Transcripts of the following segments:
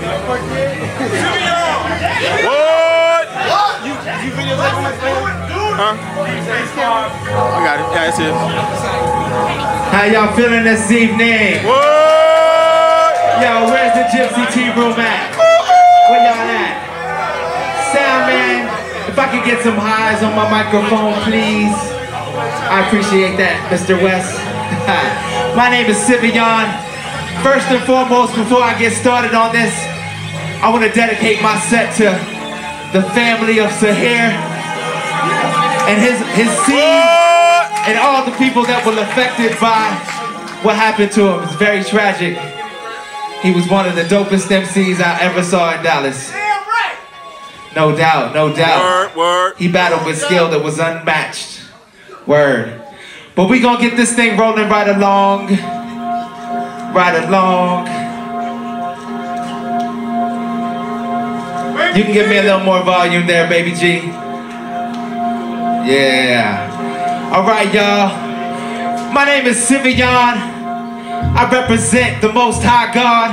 What? You videotape on my phone? Huh? I got it. Yeah, it's it. How y'all feeling this evening? What? Yo, where's the Gypsy tea room at? Where y'all at? Sound man, if I could get some highs on my microphone, please. I appreciate that, Mr. West. My name is Sivion. First and foremost, before I get started on this, I want to dedicate my set to the family of Sahir and his team and all the people that were affected by what happened to him. It's very tragic. He was one of the dopest MCs I ever saw in Dallas. No doubt, no doubt. Word. He battled with skill that was unmatched. Word. But we gonna get this thing rolling right along. Right along. You can give me a little more volume there, baby G. Yeah. Alright, y'all. My name is Sivion. I represent the Most High God.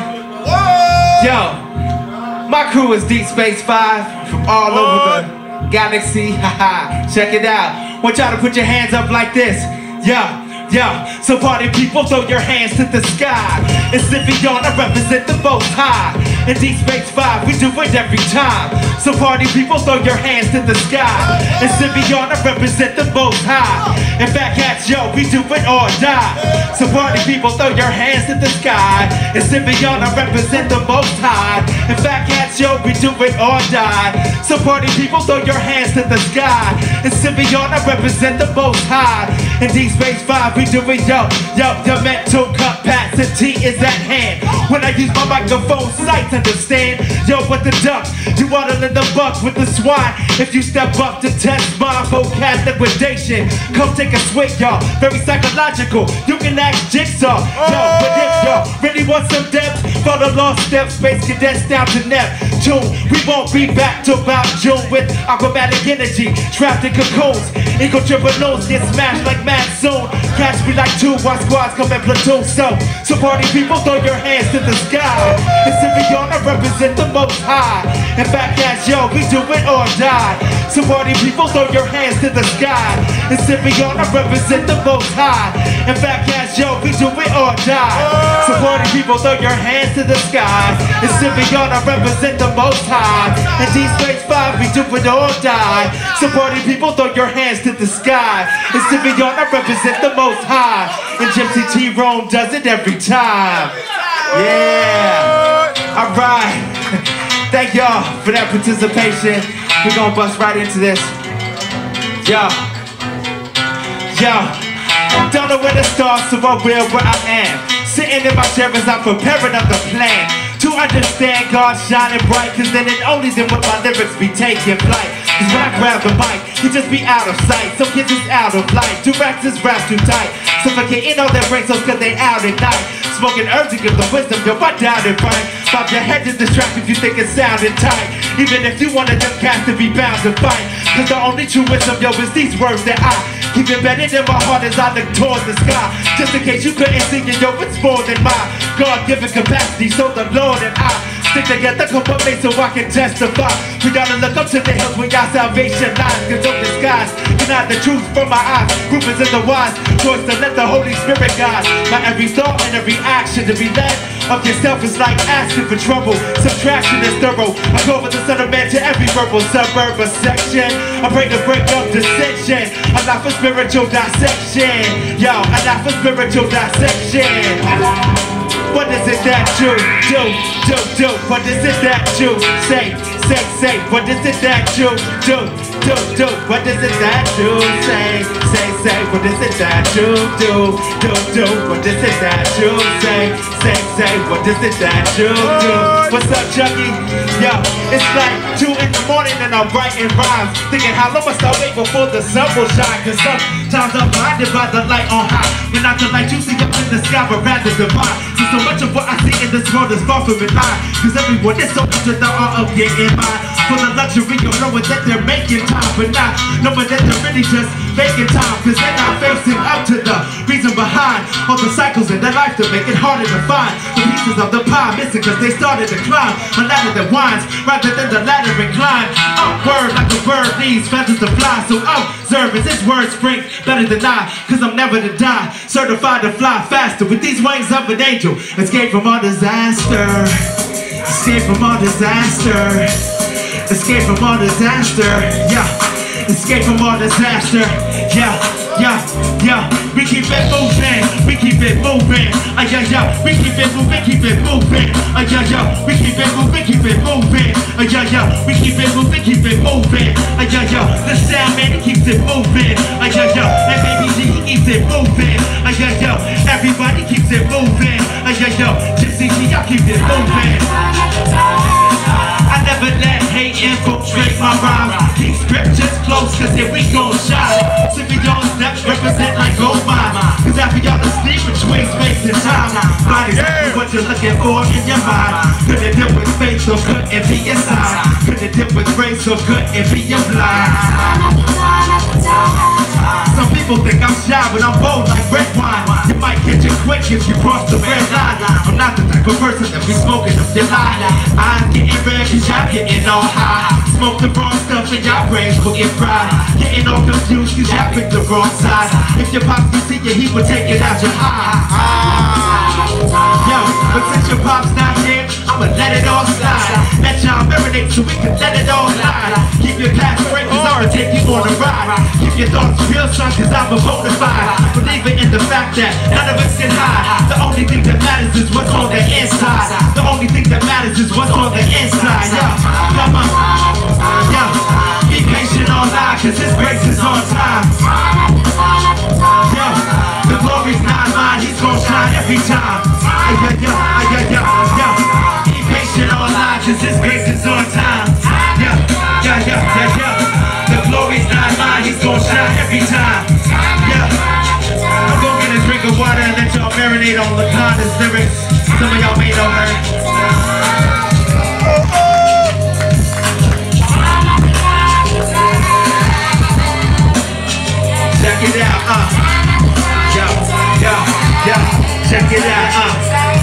Yo, my crew is Deep Space 5 from all over the galaxy. Haha, check it out. Want y'all to put your hands up like this. Yeah, so party people, throw your hands to the sky. It's Sivion, I represent the Most High. In Deep Space 5, we do it every time. So party people, throw your hands to the sky. It's Sivion, I represent the Most High. And back at yo, we do it or die. So party people, throw your hands to the sky. It's Sivion, I represent the Most High. And back at yo, we do it or die. So party people, throw your hands to the sky. It's Sivion, I represent the Most High. In Deep Space 5, we do it, yo, your mental capacity is at hand. When I use my microphone, sights understand. Yo, what the duck? You water in the buck with the swine. If you step up to test my vocab liquidation, come take a swig, y'all. Very psychological. You can ask Gypsy. Yo, but if y'all really want some depth, follow lost steps, space cadets down to Neptune. We won't be back till about June with acrobatic energy, trapped in cocoons. Eagle triple nose get smashed like mad soon. Catch me like 2 while squads come in platoon. So party people, throw your hands to the sky. It's Sivion, I represent the Most High. And back as yo, we do it or die. So party people, throw your hands to the sky. It's Sivion, I represent the Most High. And back as yo, we do it or die. So party people, throw your hands to the sky. It's Sivion, I represent the Most High. And Deep Space 5, we do it or die. So party people, throw your hands to the sky. It's Sivion, I represent the Most High. And Gypsy T-Rome does it every time. Yeah. Alright. Thank y'all for that participation. We're gonna bust right into this. Yo. Don't know where to start, so I will where I am. Sitting in my chair as I'm preparing up the plan. To understand God shining bright, cause then it only then will my lyrics be taking flight. Cause when I grab the mic, you just be out of sight. Some kids is out of light, directors rap too tight. Suffocating all their brains cause they out at night. Smoking herbs to give the wisdom, yo, I doubt it right. Bob your head is distracted if you think it sounded tight. Even if you wanted them cats to be bound to fight. Cause the only true wisdom, yo, is these words that I keep embedded in my heart as I look towards the sky. Just in case you couldn't see it, yo, it's more than my God-given capacity. So the Lord and I stick together, come up me so I can testify. We gotta look up to the hills where our salvation lies. Cause of the skies, deny the truth from my eyes. Proof is in the wise, choice to let the Holy Spirit guide. My every thought and every action to be led of yourself is like asking for trouble. Subtraction is thorough. I go for the son of man to every verbal suburb or section. I pray to break up dissension. I'm not for spiritual dissection. Yo, I'm not for spiritual dissection. What is it that you do? What is it that you say? What is it that you do? What is it that you say? What is it that you do? What is it that you say? What is it that you do? What's up, Chucky? Yo, it's like 2 in the morning and I'm writing rhymes, thinking how long must I wait before the sun will shine? Cause sometimes I'm blinded by the light on high. When not the light you see up in the sky, but rather divine. So much of what I see in this world is far from in line. Cause everyone is so much of the art of getting mine. For the luxury of knowing that they're making time, but not knowing that they're really just making time. Cause they're not facing up to the reason behind all the cycles in their life to make it harder to find the peace pieces of the pie missing cause they started to climb a ladder that winds rather than the ladder incline. Upward like a bird needs feathers to fly. So observe as this word springs better than I, cause I'm never to die. Certified to fly faster with these wings of an angel. Escape from all disaster. Escape from all disaster. Escape from all disaster. Yeah. Escape from all disaster. Yeah. Yeah, yeah, we keep it moving, we keep it moving. Yeah, yeah, we keep it moving, keep it moving. Yeah, yeah, we keep it moving, keep it moving. Yeah, yeah, we keep it moving, keep it moving. Yeah, yeah, the sound man, he keeps it moving. Yeah, yeah, and baby G, he keeps it moving. Yeah, yeah, everybody keeps it moving. Yeah, yeah, Gypsy G, y'all keep it moving. I never let hate infiltrate my rhyme. Keep scriptures close, cause here we gon' shine. Sivion steps represent like gold mine. Cause after y'all asleep between space and time, find exactly what you're looking for in your mind. Could it deal with faith or could it be your sign? Could it deal with grace or could it be your blind? Some people think I'm shy, but I'm bold like red wine. You might catch it quick if you cross the red line. I'm not the type of person that be smoking up your line. I'm getting red cause y'all getting all high. Smoke the wrong stuff and y'all brains will get fried. Getting all confused cause y'all picked the wrong side. If your pops can see you, he would take it out your eye. Yo, but since your pop's not here, I'ma let it all slide. Let y'all marinate so we can let it all slide. Keep your past straight cause I'ma take you on a ride. Keep your thoughts real son cause I'm a bona fide. Believing in the fact that none of us can hide. The only thing that matters is what's on the inside. The only thing that matters is what's on the inside. Yeah, come on. Yeah, be patient online cause his grace is on time. Yeah, the glory's not mine, he's gon' shine every time. Yeah, be patient online cause his grace is on time. Yeah. The glory's not mine, he's gon' shine every time. Yeah, I'm gon' get a drink of water and let y'all marinate on Laconda's lyrics. Some of y'all may know her. Check it out, check it out,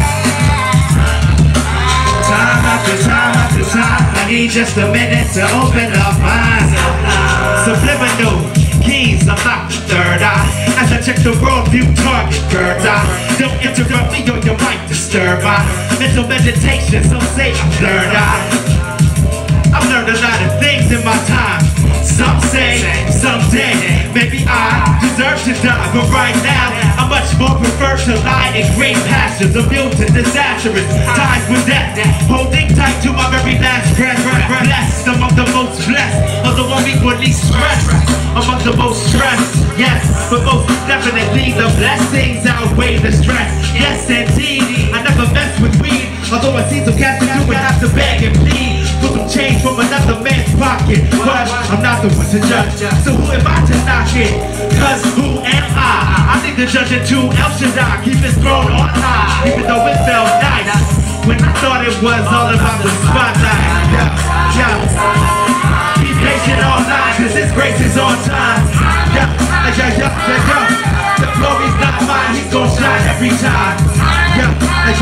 Time after time, I need just a minute to open up my eyes. Subliminal keys, unlock the third eye. As I check the worldview target, bird's eye. Don't interrupt me or you might disturb my mental meditation, some say I'm third eye. I've learned a lot of things in my time. Some say, someday, maybe I deserve to die. But right now, I much more prefer to lie in green pastures. Immune to disastrous ties with death. Holding tight to my very last breath. Blessed among the most blessed. Of the one equally stressed. Among the most stressed, yes. But most definitely the blessings outweigh the stress. Yes, indeed, I never mess with weed. Although I see some cats that do would have to beg and plead for some change from another man's pocket. But I'm not the one to judge, so who am I to knock it? Cause who am I? I think the judge and two El Shaddai keep his throne on high. Even though it felt nice when I thought it was all about the spotlight. Yeah. Be patient online cause his grace is on time. Yeah. The glory's not mine, he's gon' shine every time. Yeah.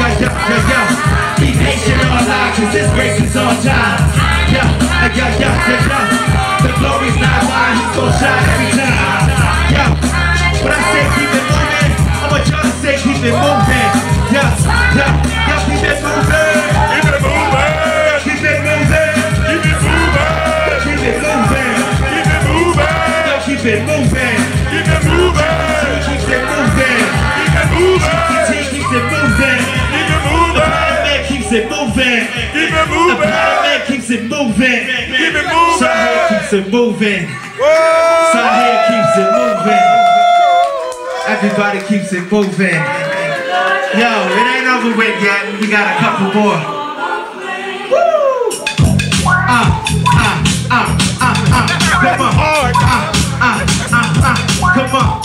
Be patient online cause his grace is on time. Yeah. The glory's not mine, he's gon' shine every time. Yeah. When I say keep it moving, I want y'all to say keep it moving. Yeah. Keep it moving. Keep it moving. Keep it moving. Keep it moving. Keep it moving. Keep it moving. Keep it moving. Keep it moving. Keep it moving. Keep it moving. Keeps it moving. Keep it moving. Keeps it moving. Keep it moving. The man keeps it moving. Keep it moving. Sahel keeps it moving. Sahel keeps it moving. Everybody keeps it moving. Yo, it ain't over with yet. We got a couple more. Woo! Come on. Come on.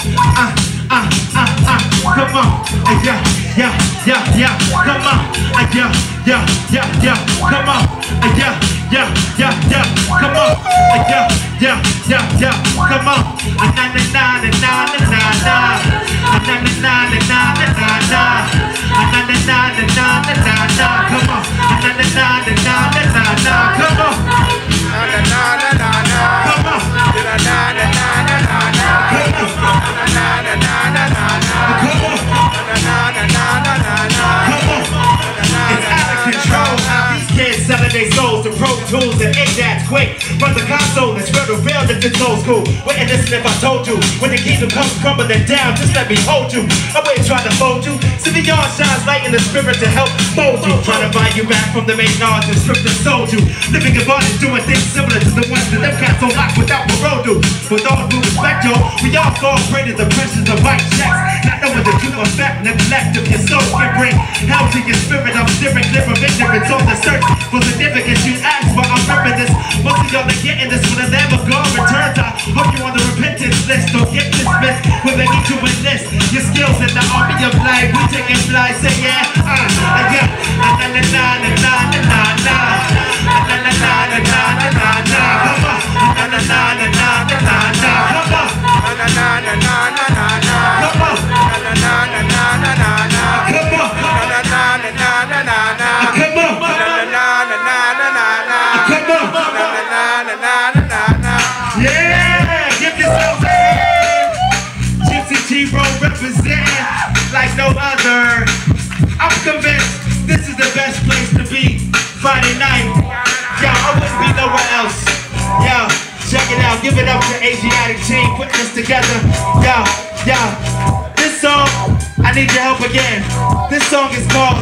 Come on. Yeah. Come on. Yeah. Come on. Yeah. Come on. Yeah. Come on. Na Tools and ADATs quick. Run the console and spread the real if it's old school. Wouldn't listen if I told you. When the kingdom comes crumbling down, just let me hold you. I wouldn't try to fold you. Sivion shines light in the spirit to help mold you. Trying to buy you back from the main odds and script that sold you. Living in bodies doing things similar to the ones that them cats on lock without parole do. With all due respect, yo, we all fall prey to the pressures of white checks. Not knowing the true effect, neglect of your soul can bring hell to your spirit. I'm steering clear of ignorance on the search for significance. You ask, but I'm repping this. Most of y'all are getting this when the Lamb of God returns. I hope you on the repentance list. Don't get dismissed when they need to enlist your skills in the army of life. We taking flight, say yeah, yeah. Na na na na na na na na. Na na na na na na na na. Come on. Na na na na na na na na. Come on. Na na na na na na na. Come on. Na na na na na na na na. Come on. Na na na na na na na. Come on. Na na na na na na na. Come on. Na na na na na na. Yeah, give yourself a Gypsy T-Roll representing like no other. I'm convinced this is the best place to be. Friday night, yo, I wouldn't be nowhere else. Yo, check it out, give it up to Asiatic team putting this together. Yo, this song, I need your help again. This song is called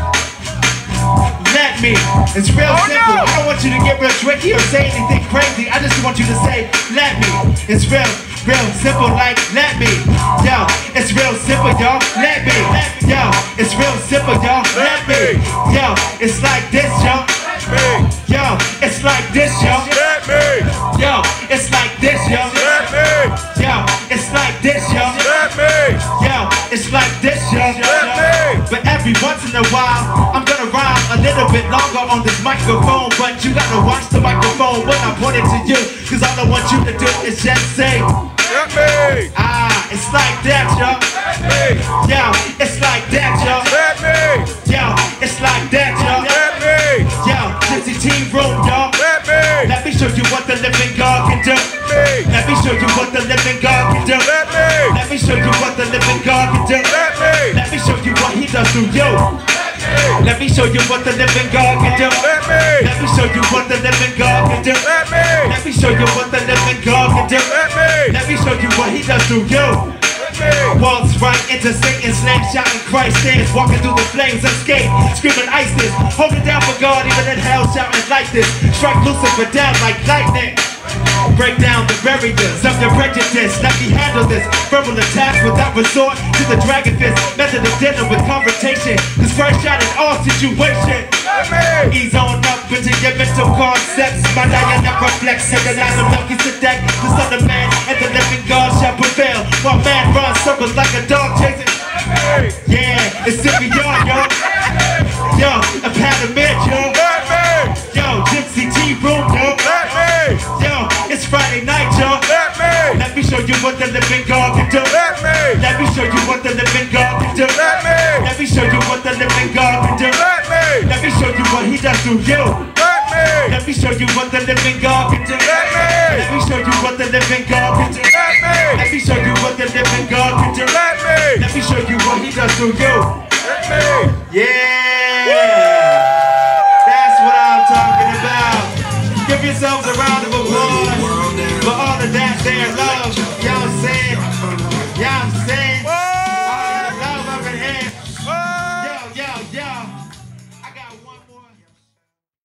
Let Me. It's real simple. I don't want you to get real tricky or say anything crazy. I just want you to say, let me. It's real simple, like let me. Yo, it's real simple, y'all. Let me. Yo, it's real simple, y'all. Let me. Yo, it's like this, y'all. Yo, it's like this, y'all. Yo, it's like this, y'all. Yo, it's like this, y'all. Yo, it's like this, y'all. But every once in a while, I'm gonna rhyme a little bit longer on this microphone. But you gotta watch the microphone when I point it to you. Cause all I want you to do is just say, it's like that, y'all. Yo, it's like that, y'all. Yo, it's like that, y'all. Yo, Gypsy team room, y'all. Let me show you what the living God can do. Let me show you what the living God can do. Let me show you what the living God can do. Let me show you what he does through you. Let me show you what the living God can do. Let me show you what the living God can do. Let me show you what the living God can do. Let me show you what he does through you. Waltz right into Satan's name, shouting Christ stands, walking through the flames unscathed, screaming ISIS, holding down for God, even in hell, shouting like this. Strike Lucifer down like lightning. Break down the barriers of your prejudice. Let me handle this verbal attack without resort to the dragon fist. Method of dealing with confrontation. Cause Christ shot in all situations. Ease on up into your mental concepts. My lion never flex. And the line of Melky Sedek. The son of man and the living God shall prevail. While man runs circles like a dog chasing. Yeah, it's Sivion, yo. Yo, a pound of mint, yo. Yo, Gypsy T-Room, yo. Yo, it's Friday night, y'all. Let me show you what the living God can do. Let me show you what the living God can do. Let me show you what the living God can do. Let me show you what he does through you. Let me show you what the living God can do. Let me show you what the living God can do. Let me show you what the living God can do. Let me show you what he does through you. Yeah, that's what I'm talking about. Give yourselves a round